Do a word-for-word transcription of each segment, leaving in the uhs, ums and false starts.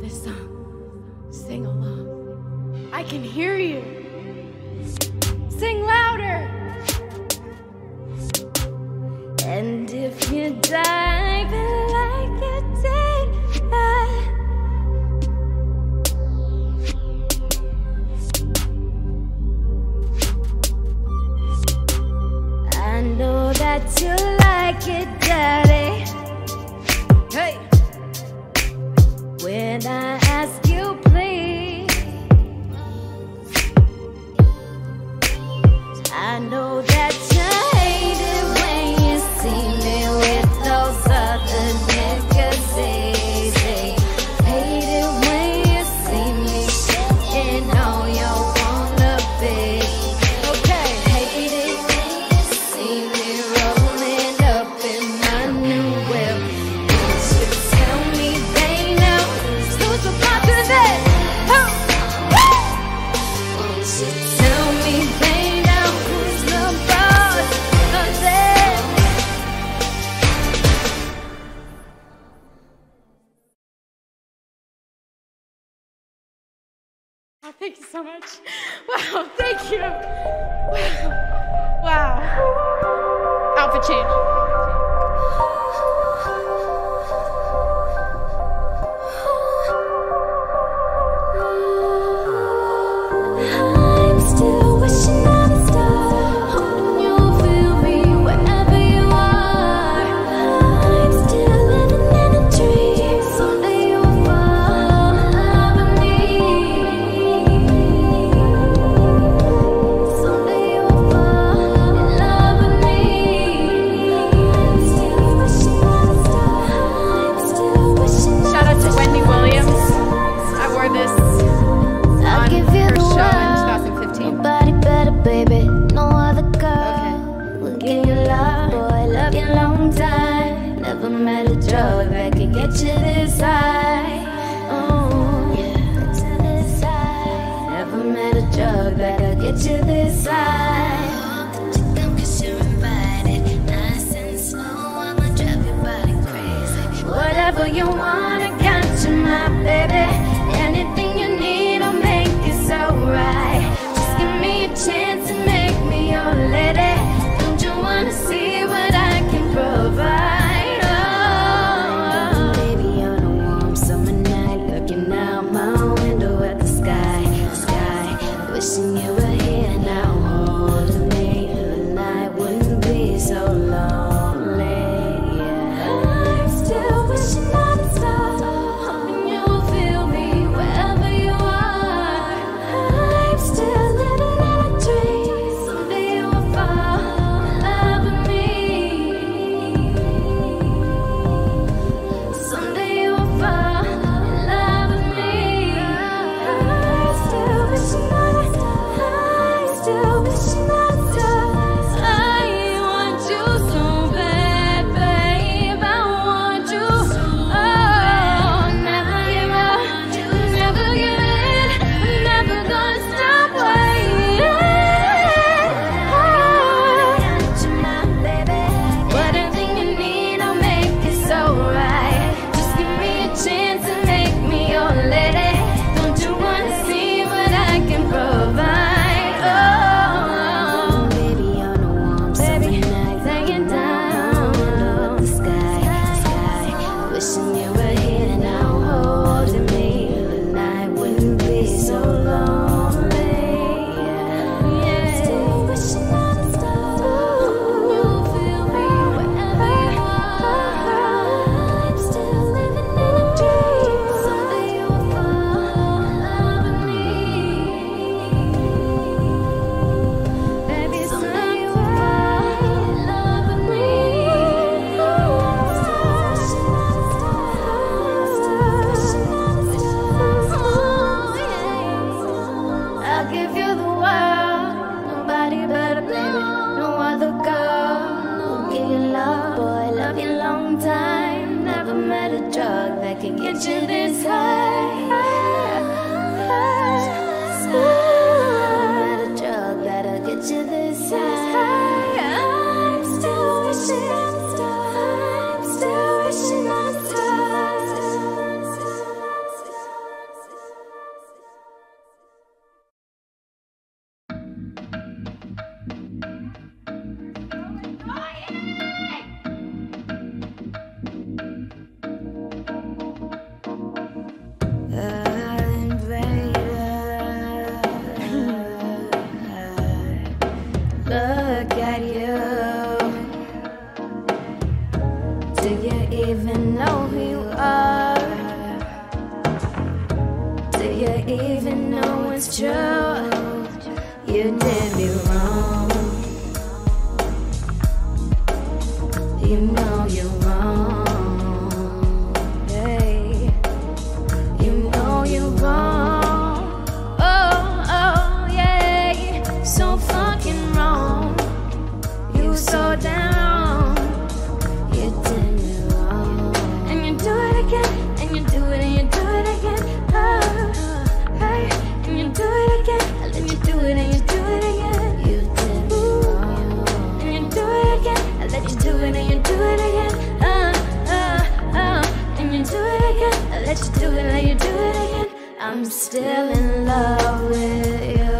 this song. Sing along. I can hear you. Sing louder. And if you dive in like you did, I know that you like it, Daddy. Hey, when I ask you, please, I know that you hate it when you see me with those other niggas. They hate it when you see me shaking on your wannabe. Okay, hate it when you see me rolling up in my new whip. You should tell me they know who's the boss of this. Huh? You should tell me they know who's the boss of this. Oh, thank you so much. Wow, thank you. Wow. Wow. Outfit change. I'm still wishing on a star, hoping you'll feel me wherever you are. I'm still living in a dream, someday you'll fall in love with me. Someday you'll fall in love with me. I'm still wishing on a star. I'm still wishing on a star. Shout out to Wendy Williams. I wore this I'll on give you her the show in world. twenty fifteen. Nobody better, baby. No other girl will give you love, boy. Love you long time. Never met a drug that could get you this high. Oh, yeah, get you this high. Never met a drug that could get you this high. Put you down 'cause you're invited. Nice and slow, I'ma drive your body crazy. Whatever you want, I got you, my baby. Anything you need, I'll make it so right. Just give me a chance and make me your lady. Don't you wanna see what I can provide? Oh, baby, on a warm summer night, looking out my window at the sky, sky. Wishing you were here now, holding me. The night wouldn't be so lonely. Yeah. I'm still wishing on a star, hoping you'll feel me wherever you are. I'm still living in a dream, someday you'll fall in love with me. Someday you'll fall in love with me. I'm still wishing on a star. I'm still wishing on a star. I want you so bad, babe. I want you. Oh, never give up, never give in. I'm never gonna stop waiting. Oh, got you, my baby. Whatever you need, I'll make it so right. Just give me a chance and make me your lady. Don't you wanna see what I can provide? Oh, baby, on a warm summer night, laying down under the sky, sky. Wishing you were here now, holding me. The night wouldn't be so lonely. Yeah, still wishing on a star. You'll feel me wherever you are. I'm still living in a dream, someday you'll fall in love with me. Baby, someday you'll fall in love with me. I'm still wishing on a star. I'm still wishing on a star. Oh, yeah. I'll give you the world. Nobody better, baby. No other girl will give you love, boy. Love you long time. Never met a drug that can get you this high. Never met a drug that'll get you this high. I'm still wishing on a star. I'm still wishing on a star. care even though it's true. You did me wrong. You know you're wrong. Hey, you know you're wrong. Oh, oh, yeah, so fucking wrong. You so damn wrong. You did me wrong. And you do it again, and you do it, and you do it again. Oh, hey, and you do it again, and then you do it, and you do it again. You did me wrong. And you do it again, and then you do it, and you do it again. Uh, uh, uh, and you do it again, and let you do it, and you do it again. I'm still in love with you.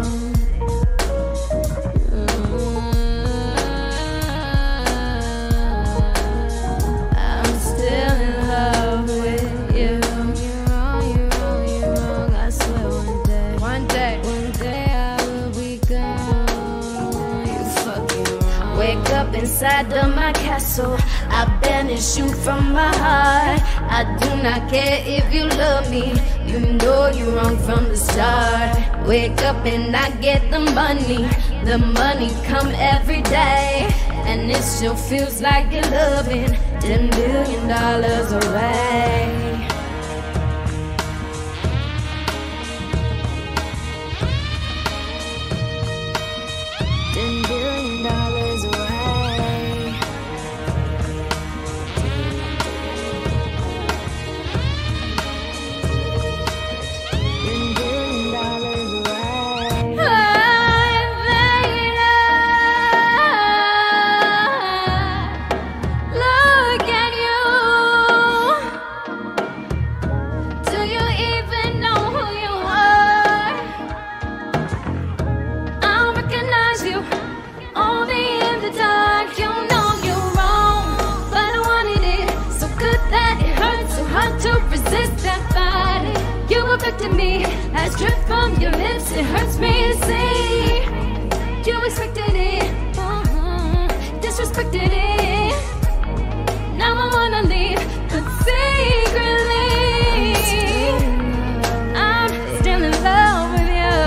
Inside of my castle, I banish you from my heart. I do not care if you love me. You know you're wrong from the start. Wake up and I get the money. The money come every day, and it still feels like you're loving ten billion dollars away. Ten billion dollars away. To me, I drip from your lips, it hurts me to see. You expected it, uh-huh, disrespected it. Now I wanna leave, but secretly I'm still in love with you.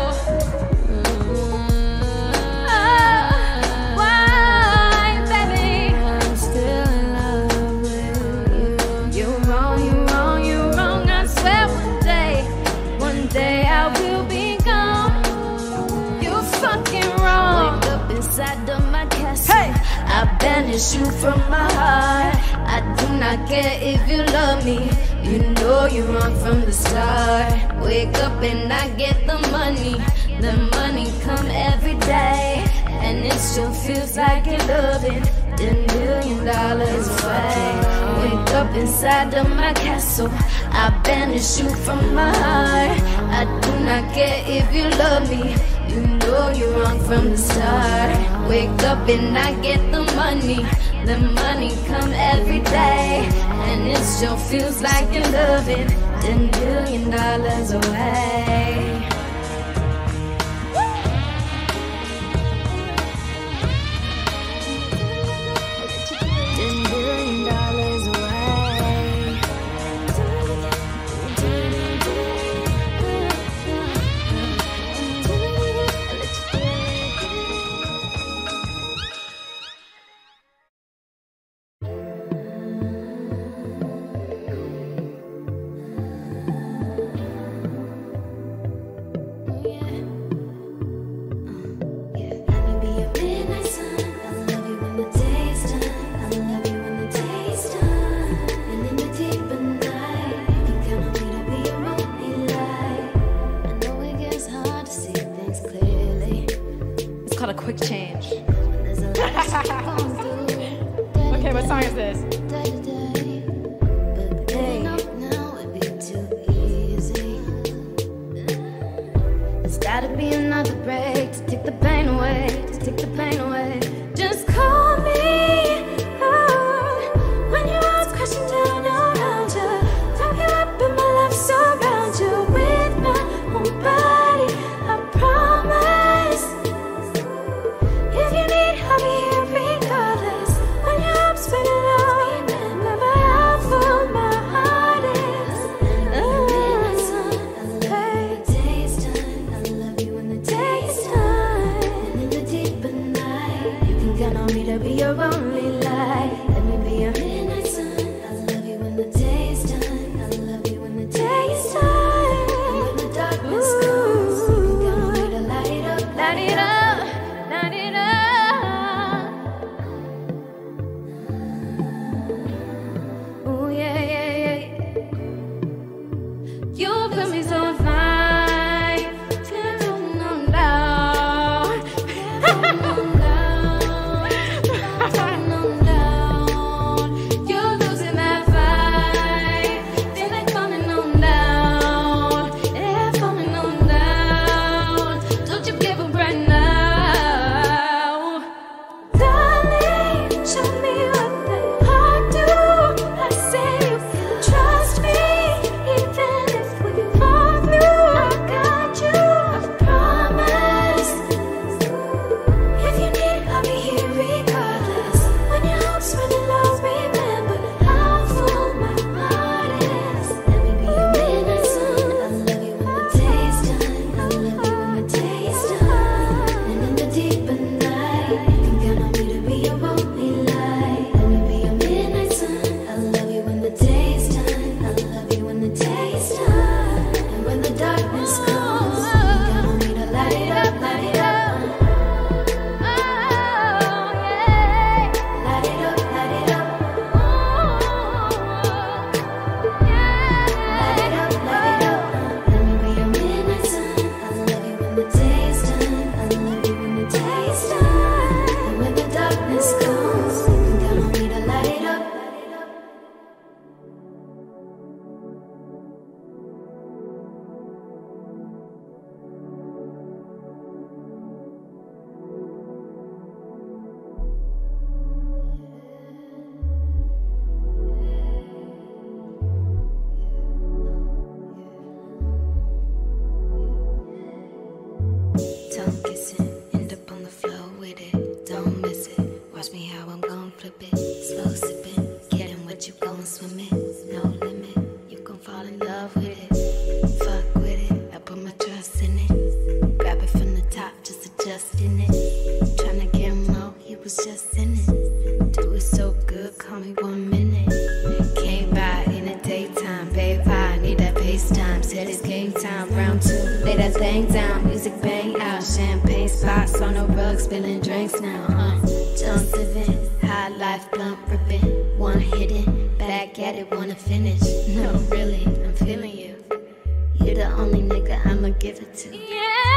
Oh, why, baby? I'm still in love with you. You're wrong, you're wrong, you're wrong, I swear. One day I will be gone. You're fucking wrong. Wake up inside of my castle. Hey! I banish you from my heart. I do not care if you love me. You know you're wrong from the start. Wake up and I get the money. The money come every day, and it still feels like you're loving ten billion dollars away. Wake up inside of my castle. I banish you from my heart. I do not care if you love me. You know you're wrong from the start. Wake up and I get the money. The money come every day, and it still feels like you're loving ten billion dollars away. FaceTime, said it's game time. Round two, lay that thing down, music bang out. Champagne spots on the rug, spilling drinks now. Uh, Jones living, high life, blunt ripping. One hidden, back at it, wanna finish. No, really, I'm feeling you. You're the only nigga I'ma give it to. Yeah.